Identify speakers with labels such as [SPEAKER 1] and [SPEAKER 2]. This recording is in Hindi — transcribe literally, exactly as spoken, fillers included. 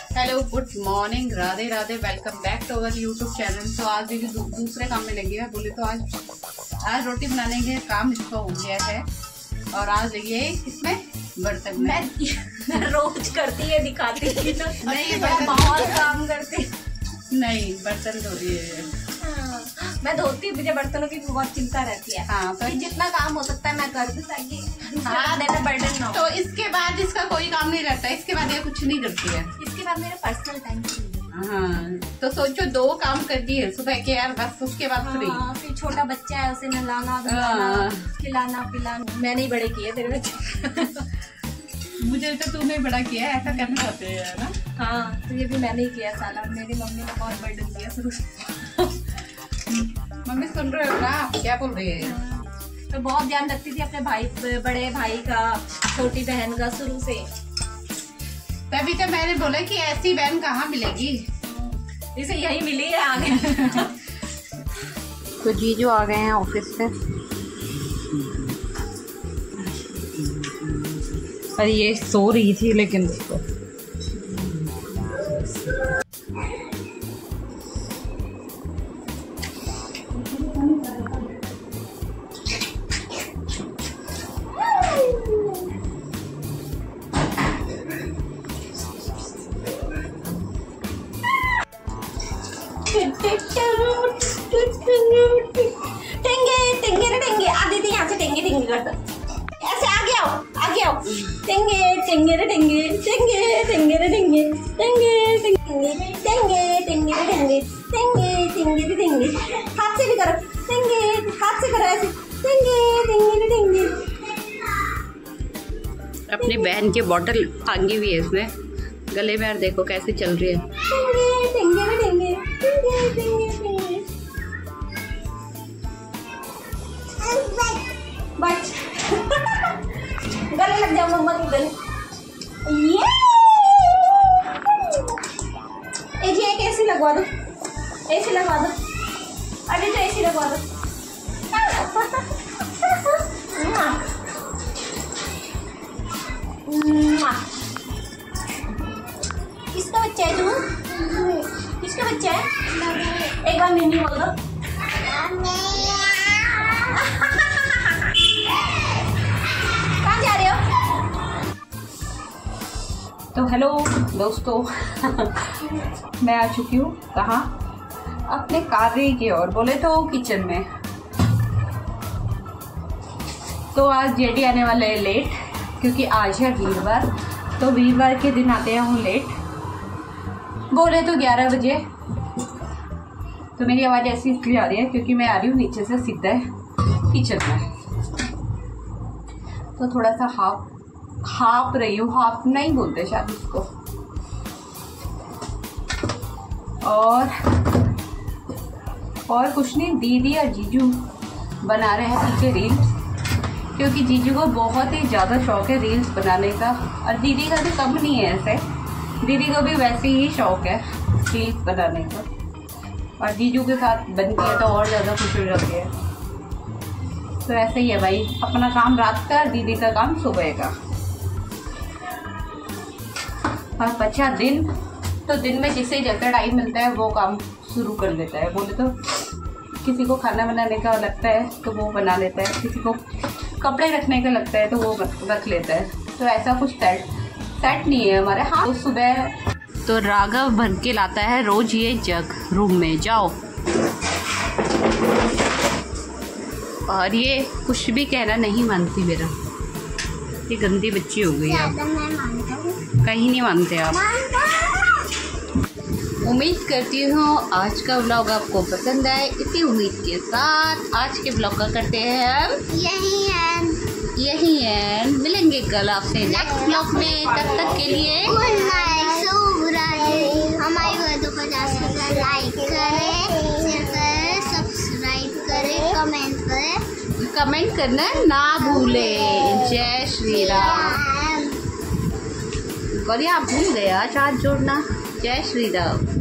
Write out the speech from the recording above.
[SPEAKER 1] Hello good morning, Radhe Radhe, welcome back to our YouTube channel. तो आज भी दू, दूसरे काम में लगे हैं। बोले तो आज आज रोटी बनाने के काम इसका हो गया है और आज लगी है इसमें बर्तन में।
[SPEAKER 2] मैं रोज करती है, दिखाती है ना।
[SPEAKER 1] नहीं
[SPEAKER 2] मैं बहुत काम करती,
[SPEAKER 1] नहीं बर्तन धो रही है।
[SPEAKER 2] हाँ, मैं धोती, मुझे बर्तनों की बहुत चिंता रहती है।
[SPEAKER 1] हाँ,
[SPEAKER 2] तो जितना काम हो सकता है मैं कर दूं ताकि
[SPEAKER 1] हाँ,
[SPEAKER 2] देना बर्डन ना हो।
[SPEAKER 1] तो इसके बाद इसका कोई काम नहीं रहता, इसके बाद ये कुछ नहीं करती है।
[SPEAKER 2] इसके बाद मेरा पर्सनल टाइम।
[SPEAKER 1] हाँ, तो सोचो दो काम कर दिए सुबह के यार, बस उसके बाद फ्री।
[SPEAKER 2] हाँ, फिर छोटा बच्चा है, उसे नहलाना धुलाना, खिलाना पिलाना। मैंने ही बड़े किए तेरे बच्चे।
[SPEAKER 1] मुझे तो तूने बड़ा किया है, ऐसा करना चाहते हैं ना।
[SPEAKER 2] हाँ, तो ये भी मैंने ही किया साला। मेरी मम्मी ने बहुत बर्डन दिया शुरू से।
[SPEAKER 1] मम्मी सुन रहे हो ना क्या बोल रही है?
[SPEAKER 2] तो बहुत ध्यान रखती थी अपने भाई, बड़े भाई का, छोटी बहन का शुरू से।
[SPEAKER 1] तभी तो मैंने बोला कि ऐसी बहन कहाँ मिलेगी,
[SPEAKER 2] इसे यही मिली है आगे।
[SPEAKER 1] तो जीजू आ गए हैं ऑफिस से और ये सो रही थी, लेकिन देखो
[SPEAKER 2] टेंगे टेंगे रे टेंगे, आ दीदी यहाँ से टेंगे टेंगे कर दो। ऐसे आगे आओ, आगे आओ। टेंगे टेंगे रे टेंगे, टेंगे टेंगे रे टेंगे, टेंगे टेंगे टेंगे टेंगे रे टेंगे, टेंगे टेंगे रे टेंगे। हाथ से भी करो, टेंगे हाथ से करो ऐसे, टेंगे टेंगे रे टेंगे।
[SPEAKER 1] अपनी बहन की बोतल टांगी हुई है इसमें गले में, और देखो कैसे चल रही है।
[SPEAKER 2] टेंगे टेंगे रे टेंगे, टेंगे टेंगे टेंगे। बच गले लग जाओ मम्मा के गले। ये ए जी, एक एसी लगवा दो, एसी लगवा दो। अरे तो एसी लगवा दो। किसका बच्चा है तू? किसका बच्चा है? एक बार मिमी बोल दो। कहाँ जा रहे हो?
[SPEAKER 1] तो हेलो दोस्तों, मैं आ चुकी हूँ कहाँ? अपने कार्य की ओर, बोले तो किचन में। तो आज जेडी आने वाले हैं लेट, क्योंकि आज है वीरवार। तो वीरवार के दिन आते हैं हम लेट, बोले तो ग्यारह बजे। तो मेरी आवाज़ ऐसी इसलिए आ रही है क्योंकि मैं आ रही हूँ नीचे से सीधा किचन में। तो थोड़ा सा हाफ हाफ रही हूँ, हाफ नहीं बोलते शायद इसको। और और कुछ नहीं, दीदी और जीजू बना रहे हैं पीछे रील्स, क्योंकि जीजू को बहुत ही ज़्यादा शौक है रील्स बनाने का, और दीदी का भी कम नहीं है ऐसे। दीदी को भी वैसे ही शौक है रील्स बनाने का, और जीजू के साथ बनती है तो और ज़्यादा खुश हो जाती है। तो ऐसे ही है भाई, अपना काम रात का, दीदी का काम सुबह का। और बचा दिन, तो दिन में जिसे जैसा टाइम मिलता है वो काम शुरू कर लेता है। बोले तो किसी को खाना बनाने का लगता है तो वो बना लेता है, किसी को कपड़े रखने का लगता है तो वो रख लेता है। तो ऐसा कुछ सेट सेट नहीं है हमारे। हाँ, तो सुबह तो राघव भर के लाता है रोज ये जग रूम में, जाओ। और ये कुछ भी कहना नहीं मानती मेरा, ये गंदी बच्ची हो गई है, कहीं नहीं मानते आप। उम्मीद करती हूँ आज का व्लॉग आपको पसंद आए। इसी उम्मीद के साथ आज के व्लॉग का करते हैं हम
[SPEAKER 2] यही है
[SPEAKER 1] यही है मिलेंगे कल आपसे नेक्स्ट व्लॉग में। तब तक के लिए
[SPEAKER 3] हमारी वीडियो को लाइक करें, शेयर करें, सब्सक्राइब करें, कमेंट करें।
[SPEAKER 1] कमेंट करना ना भूलें। जय श्री राम। और आप भूल गए आज हाथ जोड़ना। जय श्री राम।